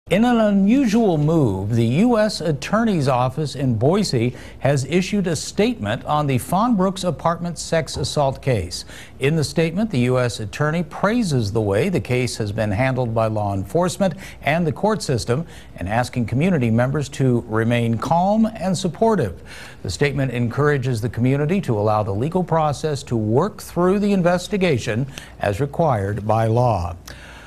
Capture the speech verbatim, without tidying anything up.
In an unusual move, the U S Attorney's Office in Boise has issued a statement on the Fawn Brooks apartment sex assault case. In the statement, the U S Attorney praises the way the case has been handled by law enforcement and the court system, and asking community members to remain calm and supportive. The statement encourages the community to allow the legal process to work through the investigation as required by law.